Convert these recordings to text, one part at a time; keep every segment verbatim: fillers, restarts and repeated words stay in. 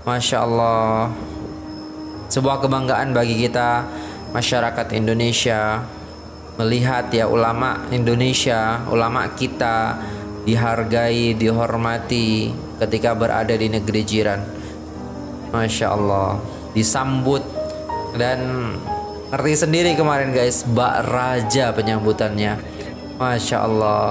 Masya Allah. Sebuah kebanggaan bagi kita masyarakat Indonesia melihat ya ulama Indonesia, ulama kita dihargai, dihormati ketika berada di negeri jiran. Masya Allah, disambut dan ngerti sendiri kemarin guys, bak raja penyambutannya. Masya Allah.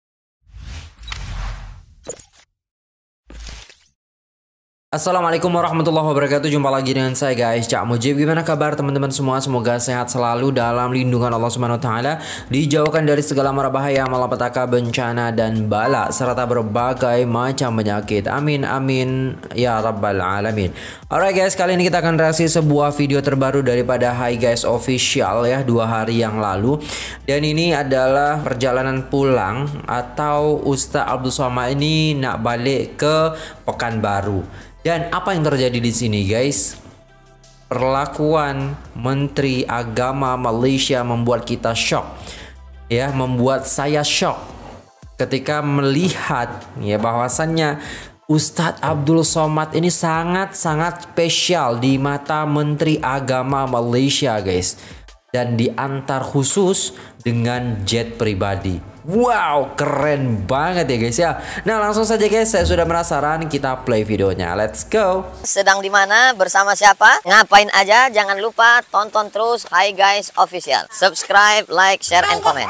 Assalamualaikum warahmatullahi wabarakatuh. Jumpa lagi dengan saya guys, Cak Mujib. Gimana kabar teman-teman semua? Semoga sehat selalu dalam lindungan Allah Subhanahu wa taala, dijauhkan dari segala mara bahaya, malapetaka, bencana dan bala serta berbagai macam penyakit. Amin amin ya rabbal alamin. Alright guys, kali ini kita akan reaksi sebuah video terbaru daripada Hi Guys Official ya, dua hari yang lalu. Dan ini adalah perjalanan pulang atau Ustadz Abdul Somad ini nak balik ke Pekanbaru. Dan apa yang terjadi di sini guys? Perlakuan Menteri Agama Malaysia membuat kita shock. Ya, membuat saya shock ketika melihat ya bahwasannya Ustadz Abdul Somad ini sangat-sangat spesial di mata Menteri Agama Malaysia guys. Dan diantar khusus dengan jet pribadi. Wow, keren banget ya guys ya. Nah langsung saja guys, saya sudah penasaran, kita play videonya. Let's go. Sedang di mana, bersama siapa, ngapain aja, jangan lupa tonton terus Hi Guys Official. Subscribe, like, share, and comment.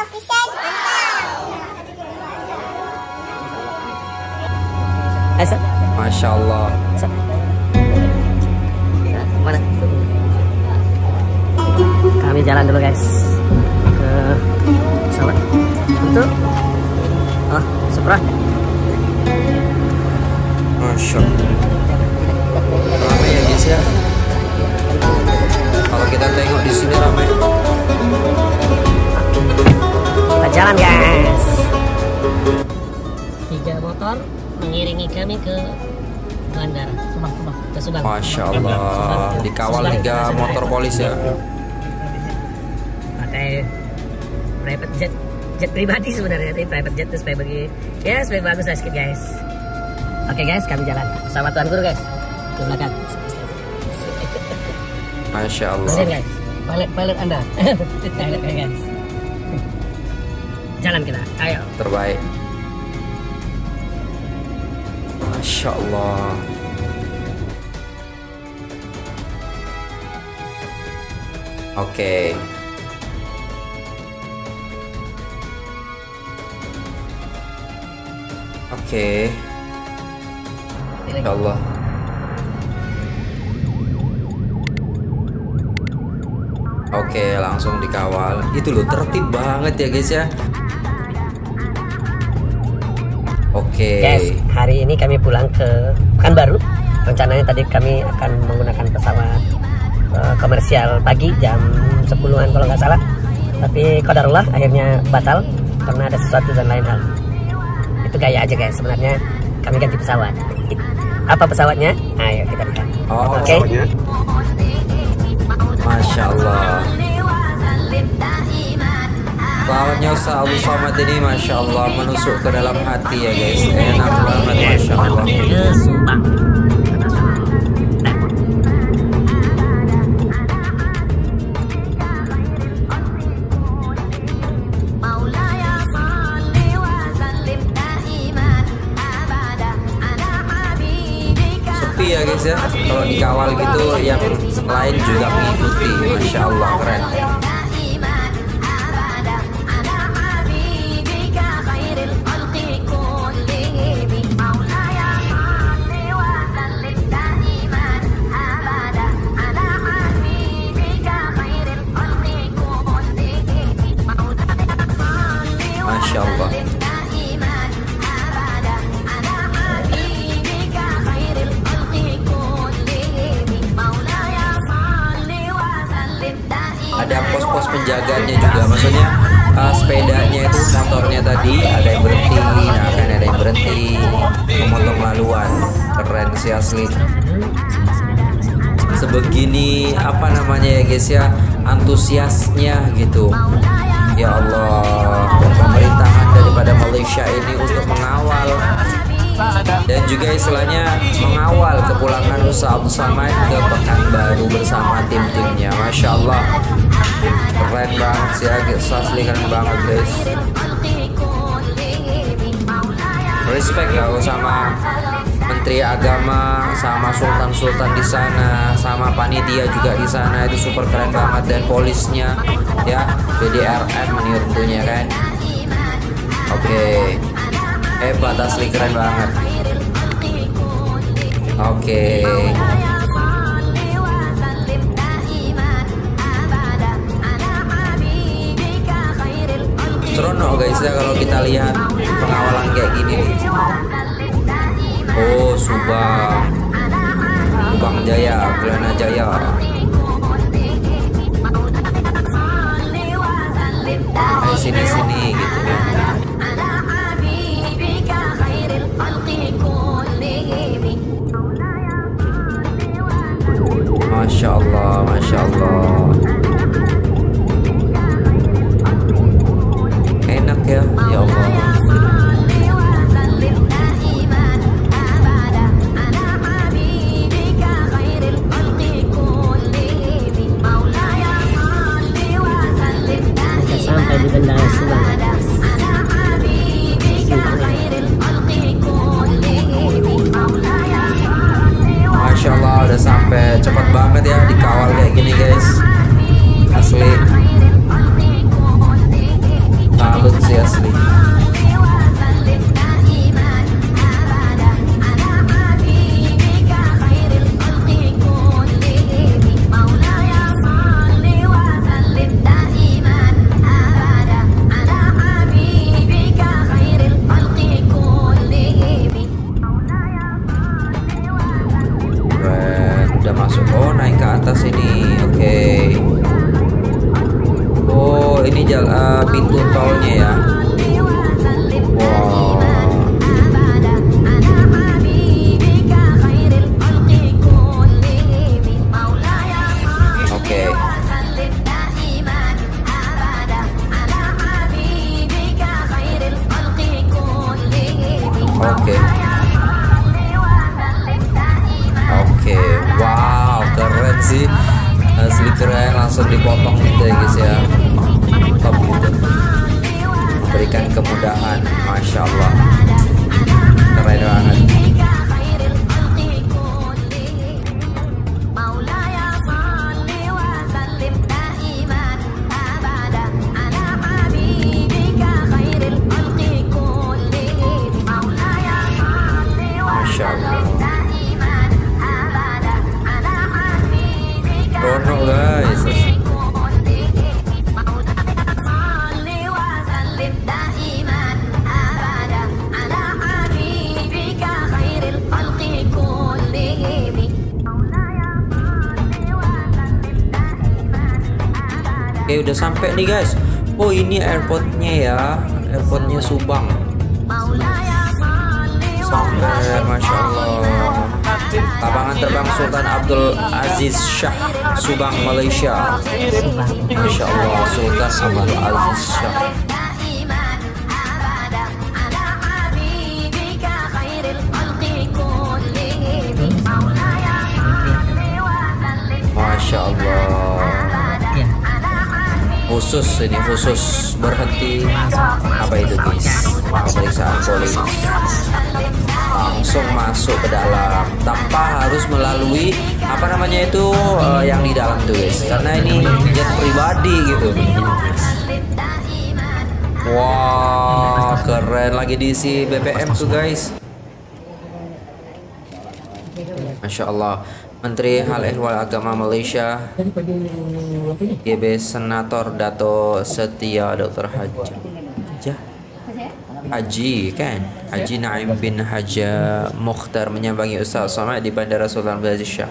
Masya Allah. Mana? Kami jalan dulu guys ke pesawat untuk oh Supra. Masya Allah, ramai ya guys ya. Kalau kita tengok di sini ramai. Kita jalan guys. Tiga motor mengiringi kami ke bandara Subang, Subang. Ke Subang. Masya Allah, dikawal tiga motor polis ya. Pakai private jet, jet pribadi sebenarnya, tapi private jet itu supaya bagi ya supaya bagus lah sedikit guys. Oke guys, kami jalan bersama Tuan Guru guys ke belakang. Masya Allah. Lihat guys, pilot pilot Anda. Pilot guys. Jalan kita, ayo. Terbaik. Masya Allah. Oke. Okay. Oke, okay. Ya Allah. Oke, okay, langsung dikawal. Itu loh, tertib banget ya guys ya. Oke. Okay. Guys, hari ini kami pulang ke Pekanbaru. Rencananya tadi kami akan menggunakan pesawat uh, komersial pagi jam sepuluhan kalau nggak salah. Tapi qadarullah akhirnya batal karena ada sesuatu dan lain hal. Itu gaya aja guys, sebenarnya kami ganti pesawat. Apa pesawatnya? Ayo kita lihat. Oh, oke. Okay. Masya Allah. Pesawatnya Ustadz Abdul Somad ini Masya Allah menusuk ke dalam hati ya guys. Enak banget Masya Allah. Ke Subang. Ya guys ya, kalau dikawal gitu yang lain juga mengikuti. Masya Allah, keren. Masya Allah. Ada pos-pos penjagaannya juga, maksudnya uh, sepedanya itu, motornya tadi ada yang berhenti, nah kan ada yang berhenti memotong laluan. Keren sih asli. Sebegini apa namanya ya guys ya, antusiasnya gitu. Ya Allah, pemerintahan daripada Malaysia ini untuk mengawal dan juga istilahnya mengawal kepulangan Ustaz Abdul Somad ke Pekanbaru bersama tim-timnya. Masya Allah, keren banget sih ya, asli keren banget guys. Respect ya sama Menteri Agama, sama Sultan-Sultan di sana, sama panitia juga di sana, itu super keren banget, dan polisnya ya B D R M ini tentunya kan. Oke, hebat asli keren banget. Oke. Seronok guys ya kalau kita lihat pengawalan kayak gini nih. Oh, Subang, Subang Jaya, Kelana Jaya. Ayo sini-sini gitu kan. Masya Allah, Masya Allah. Enak ya, ya Allah. Sampai di Bendara Subang. Masya Allah, udah sampai cepet banget ya, dikawal kayak gini guys. Asli salut sih asli. Udah masuk, oh naik ke atas ini. Oke, okay. Oh ini jalan uh, pintu tolnya ya. Wow. Oke. Okay. Oke. Okay. Oke, okay. Wow, keren sih, asli keren, langsung dipotong gitu ya guys ya, top gitu, memberikan kemudahan, Masya Allah, keren banget. Masya Allah. Rono guys. Oke, udah sampai nih guys. Oh ini airportnya ya, airportnya Subang. Sampai, Masya Allah. Lapangan terbang Sultan Abdul Aziz Shah, Subang, Malaysia. Masya Allah, Sultan Abdul Aziz Shah. Masya Allah. Khusus ini khusus berhenti apa itu guys? Pemeriksaan polis. Langsung masuk ke dalam tanpa harus melalui apa namanya itu uh, yang di dalam tuh guys, karena ini jet pribadi gitu. Wah, wow, keren, lagi diisi B B M tuh guys. Masya Allah. Menteri Hal Ehwal Agama Malaysia G B Senator Dato Setia Doktor Haji Haji kan Haji Naim bin Haja Mukhtar menyambangi Ustaz Somad di Bandara Sultan Abdul Shah.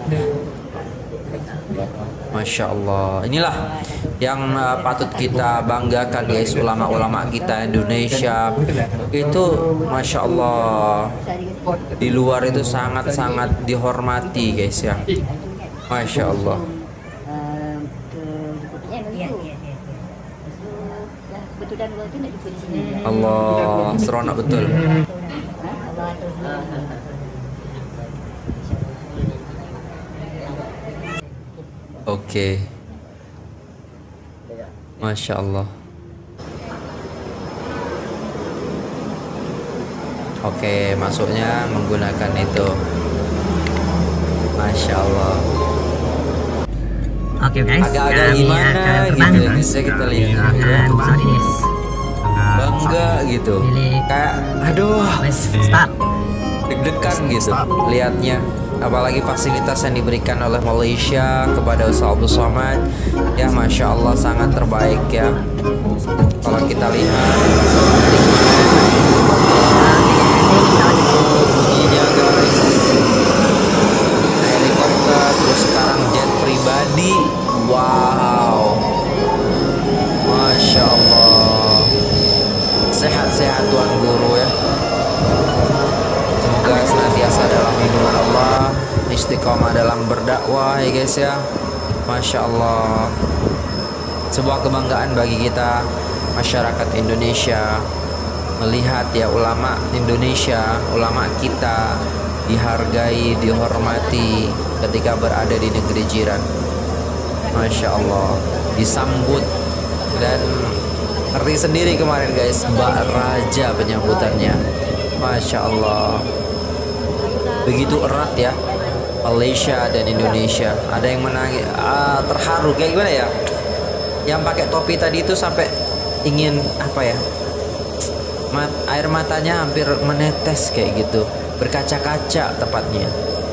Masya Allah, inilah yang uh, patut kita banggakan guys, ulama-ulama kita Indonesia itu Masya Allah, di luar itu sangat-sangat dihormati guys ya. Masya Allah. Allah, seronok betul. Oke. Masya Allah. Oke, masuknya menggunakan itu. Masya Allah. Oke guys, agak-agak gimana gitu ya, bisa kita lihat ya. Pesawat ini guys. Bangga gitu. Kayak aduh, start. Deg-degan gitu lihatnya. Apalagi fasilitas yang diberikan oleh Malaysia kepada Ustaz Abdul Somad, ya Masya Allah sangat terbaik ya. Kalau kita lihat iya guys, helikopter, terus sekarang jet pribadi. Wow, Masya Allah. Sehat-sehat Tuan Guru ya. Semoga senantiasa dalam lindungan Allah, istiqomah dalam berdakwah ya guys ya. Masya Allah. Sebuah kebanggaan bagi kita masyarakat Indonesia melihat ya ulama Indonesia, ulama kita dihargai, dihormati ketika berada di negeri jiran. Masya Allah, disambut dan ngerti sendiri kemarin guys, Mbak Raja penyambutannya. Masya Allah, begitu erat ya Malaysia dan Indonesia. Ada yang menangis, ah, terharu kayak gimana ya? Yang pakai topi tadi itu sampai ingin apa ya? Mat, air matanya hampir menetes kayak gitu, berkaca-kaca tepatnya.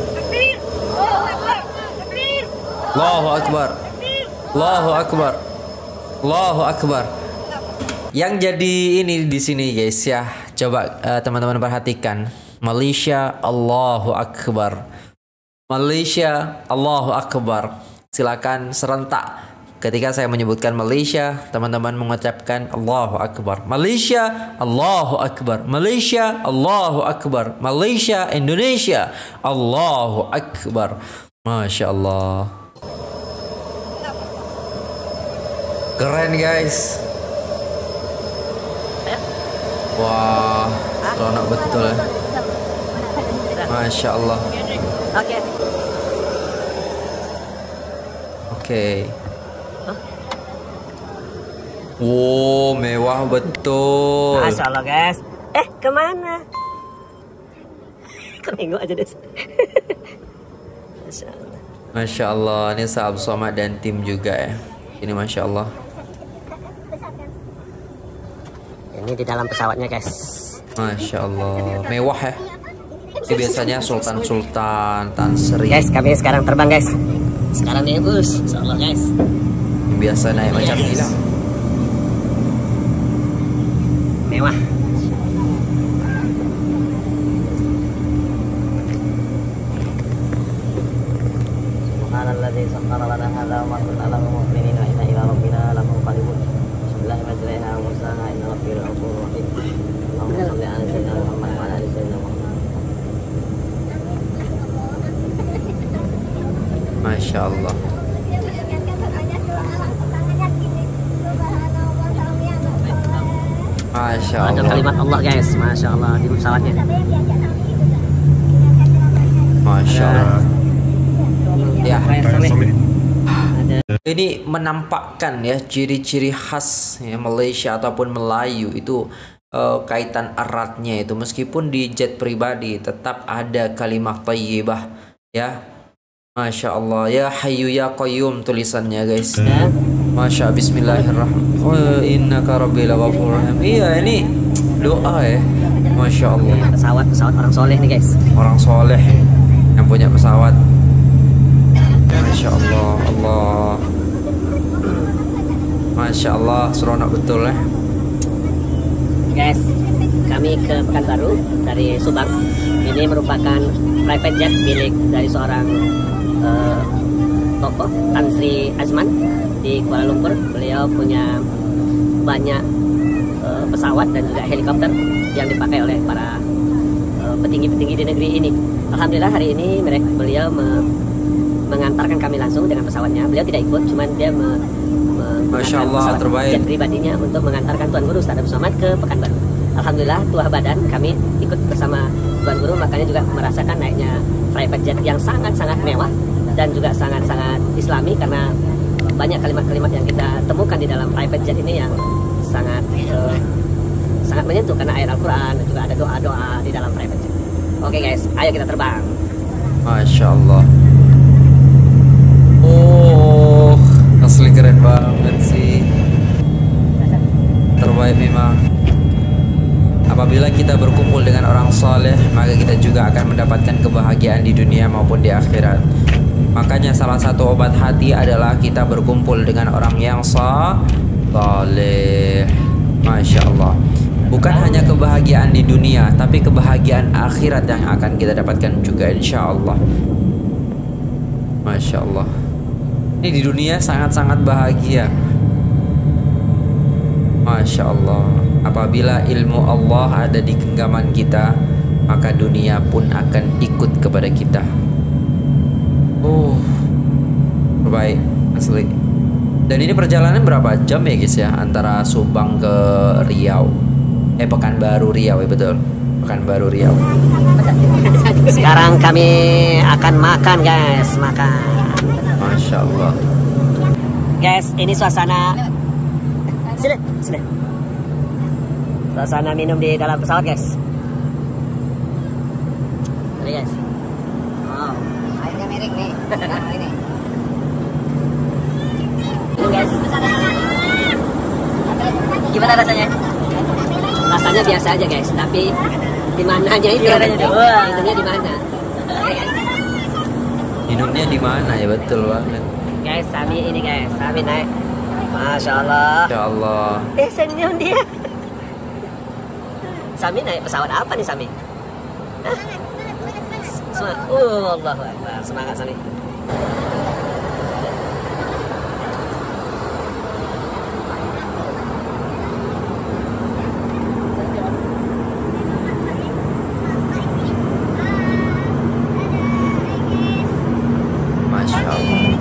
Allahu Akbar, Allahu Akbar, Allahu Akbar. Yang jadi ini di sini guys ya, coba uh, teman-teman perhatikan. Malaysia Allahu Akbar, Malaysia Allahu Akbar. Silakan serentak. Ketika saya menyebutkan Malaysia, teman-teman mengucapkan Allahu Akbar. Malaysia Allahu Akbar, Malaysia Allahu Akbar, Malaysia Indonesia Allahu Akbar. Masya Allah, keren guys. Wah, seronok betul ya. Masya Allah. Oke. Oke. Wow, mewah betul. Masya Allah guys. Eh, kemana? Kau tengok aja deh. Masya Allah. Masya Allah, ini Ustaz Abdul Somad dan tim juga ya. Ini Masya Allah. Ini di dalam pesawatnya guys. Masya Allah, mewah ya. Ini biasanya sultan-sultan, Tan Sri. Guys, kami sekarang terbang guys. Sekarang nih bus, Insya Allah guys. Yang biasa naik yes. Macam ini lah. Mewah. Subhanalladzi sakhkhara lana hadza wa ma kunna lahu muqrinin wa inna ila rabbina lamunqalibun. Bismillahir rahmanir rahim. Inna rabbiyal ghafurur rahim. Allahumma shalli ala sayyidina Muhammad wa ala ali sayyidina Muhammad. Masya Allah. Masya Allah. Ada kalimat Allah guys, Masya Allah di pesawatnya. Masya Allah. Ya. Ada. Ini menampakkan ya ciri-ciri khas ya, Malaysia ataupun Melayu itu uh, kaitan eratnya itu, meskipun di jet pribadi tetap ada kalimat thayyibah ya. Masya Allah, ya Hayyu ya Qayyum tulisannya guys. Dan Masya Bismillahirrahmanirrahim. Innaka rabbil ghafurur rahim. Iya, ini doa ya. Masya Allah. pesawat pesawat orang soleh nih guys. Orang soleh yang punya pesawat. Masya Allah, Allah. Masya Allah, seronok betul ya. Guys, kami ke Pekanbaru dari Subang. Ini merupakan private jet milik dari seorang uh, tokoh Tan Sri Azman di Kuala Lumpur. Beliau punya banyak uh, pesawat dan juga helikopter yang dipakai oleh para petinggi-petinggi uh, di negeri ini. Alhamdulillah hari ini mereka beliau me, mengantarkan kami langsung dengan pesawatnya. Beliau tidak ikut, cuman dia me, me, Masya Allah, terbaik. jet pribadinya untuk mengantarkan Tuan Guru Ustaz Abdul Somad ke Pekanbaru. Alhamdulillah tuah badan kami ikut bersama Tuan Guru, makanya juga merasakan naiknya private jet yang sangat-sangat mewah dan juga sangat-sangat islami, karena banyak kalimat-kalimat yang kita temukan di dalam private jet ini yang sangat uh, sangat menyentuh, karena ayat Al-Quran dan juga ada doa-doa di dalam private jet. Oke guys, ayo kita terbang. Masya Allah. Oh, asli keren banget sih. Terbaik memang. Apabila kita berkumpul dengan orang saleh, maka kita juga akan mendapatkan kebahagiaan di dunia maupun di akhirat. Makanya salah satu obat hati adalah kita berkumpul dengan orang yang saleh. Masya Allah. Bukan hanya kebahagiaan di dunia, tapi kebahagiaan akhirat yang akan kita dapatkan juga insya Allah. Masya Allah. Ini di dunia sangat-sangat bahagia. Masya Allah. Apabila ilmu Allah ada di genggaman kita, maka dunia pun akan ikut kepada kita. Oh, terbaik asli. Dan ini perjalanan berapa jam ya guys ya, antara Subang ke Riau? Eh, Pekanbaru Riau ya, betul. Pekanbaru Riau. Sekarang kami akan makan guys, makan. Masya Allah. Guys, ini suasana. Sini, sini. Suasana minum di dalam pesawat guys. Ini guys. Wow. Airnya miring nih. Ini. Ini guys. Gimana rasanya? Rasanya biasa aja guys, tapi di mananya itu? Minumnya di mana? Minumnya di mana ya, betul banget. Guys, Sami ini guys, Sami naik. Masya Allah. Masya Allah. Eh, senyum dia. Sami naik pesawat apa nih Sami? Hah? Semangat. Uh, Allahu Akbar. Semangat Sami. Masya Allah.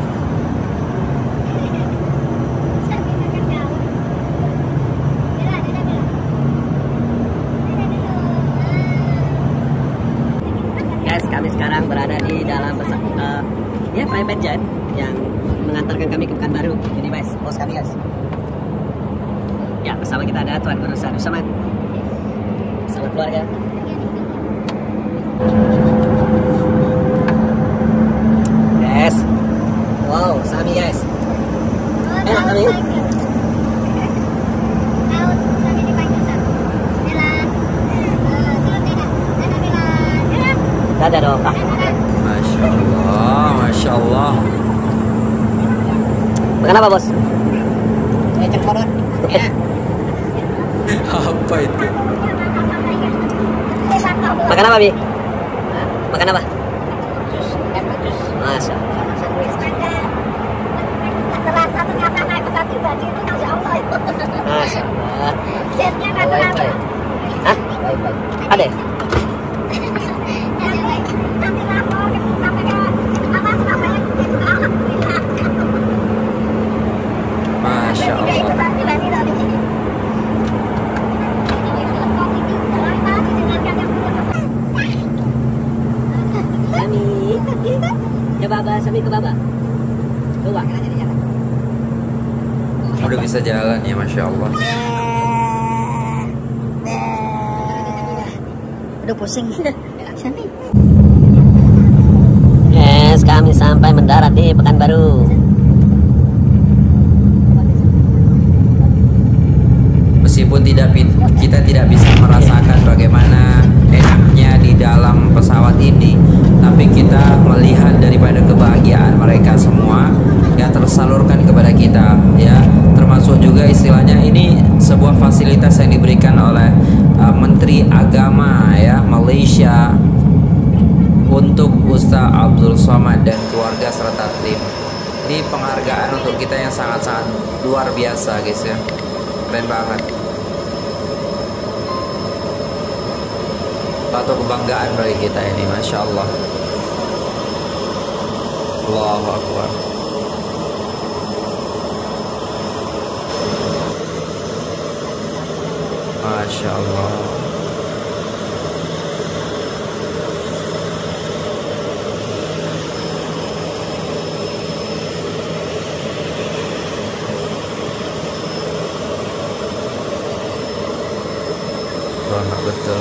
Guys, kami sekarang berada di dalam pesawat uh, ya private jet yang mengantarkan kami ke Pekanbaru. Ini guys, bos kami guys. Ya, bersama kita ada Tuan Guru Said Somad, bersama keluarga. Guys, wow, Sami guys. Enak Sami. Ada dong. Masya Allah, Masya Allah. Makan apa bos? Ecek korot. Apa itu? Makan apa Bi? Makan apa? Masya Allah. Terasa ternyata naik pesawat pribadi itu Masya Allah. Masya Allah. Jetnya kan terasa. Hah? Ada? Nanti lapor sampai ke apa Surabaya itu alhamdulillah. Masya Jadi kayak Allah. pesawat pribadi tadi. Sami. Ya Baba, Sami ke Baba. Coba. Udah bisa jalan ya, Masya Allah. Udah pusing. Sami. Yes, kami sampai mendarat di Pekanbaru. Meskipun tidak kita tidak bisa merasakan bagaimana enaknya di dalam pesawat ini, tapi kita melihat daripada kebahagiaan mereka semua yang tersalurkan kepada kita, ya, termasuk juga istilahnya ini sebuah fasilitas yang diberikan oleh uh, Menteri Agama ya Malaysia untuk Ustaz Abdul Somad dan keluarga serta tim. Ini penghargaan untuk kita yang sangat-sangat luar biasa guys ya, keren banget. Suatu kebanggaan bagi kita ini, Masya Allah. Allahu Akbar. Masya Allah. betul.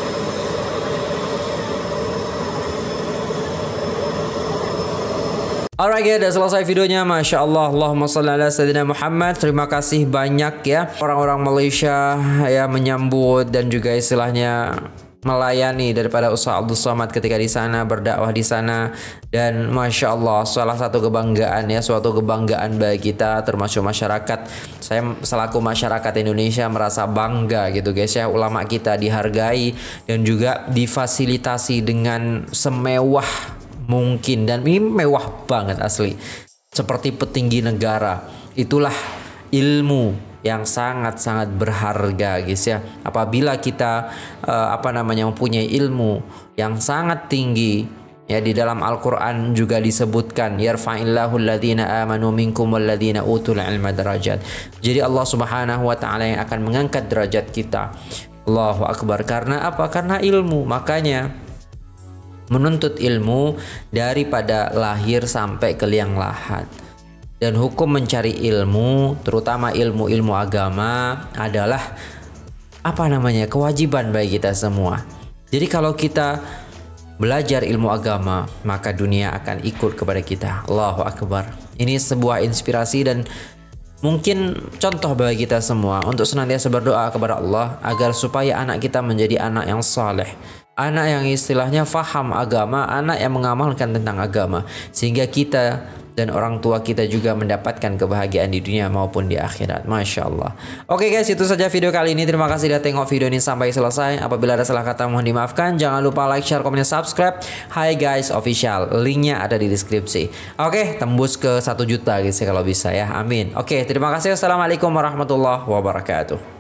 Alright guys, udah selesai videonya. Masya Allah, Allahumma sholli ala sayyidina Muhammad. Terima kasih banyak ya orang-orang Malaysia ya menyambut dan juga istilahnya melayani daripada Ustaz Abdul Somad ketika di sana, berdakwah di sana. Dan Masya Allah, salah satu kebanggaan ya, suatu kebanggaan bagi kita termasuk masyarakat. Saya selaku masyarakat Indonesia merasa bangga gitu guys ya, ulama kita dihargai dan juga difasilitasi dengan semewah mungkin, dan ini mewah banget asli, seperti petinggi negara. Itulah ilmu yang sangat-sangat berharga guys ya. Apabila kita uh, apa namanya mempunyai ilmu yang sangat tinggi ya, di dalam Al-Qur'an juga disebutkan yarfa'illahu alladhina amanu minkum walladhina utul ilma darajat. Jadi Allah Subhanahu wa taala yang akan mengangkat derajat kita. Allahu akbar. Karena apa? Karena ilmu. Makanya menuntut ilmu daripada lahir sampai ke liang lahat. Dan hukum mencari ilmu, terutama ilmu-ilmu agama, adalah apa namanya kewajiban bagi kita semua. Jadi kalau kita belajar ilmu agama, maka dunia akan ikut kepada kita. Allahu akbar. Ini sebuah inspirasi dan mungkin contoh bagi kita semua untuk senantiasa berdoa kepada Allah agar supaya anak kita menjadi anak yang saleh, anak yang istilahnya faham agama, anak yang mengamalkan tentang agama, sehingga kita dan orang tua kita juga mendapatkan kebahagiaan di dunia maupun di akhirat. Masya Allah. Oke guys, itu saja video kali ini. Terima kasih sudah tengok video ini sampai selesai. Apabila ada salah kata mohon dimaafkan. Jangan lupa like, share, komen, dan subscribe. Hai guys official, linknya ada di deskripsi. Oke, tembus ke satu juta guys ya kalau bisa ya. Amin. Oke, terima kasih. Assalamualaikum warahmatullahi wabarakatuh.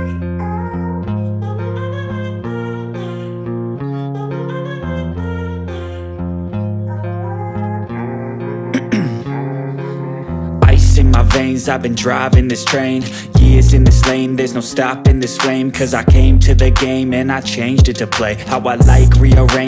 In my veins, I've been driving this train, years in this lane, there's no stopping this flame, cause I came to the game and I changed it to play how I like, rearrange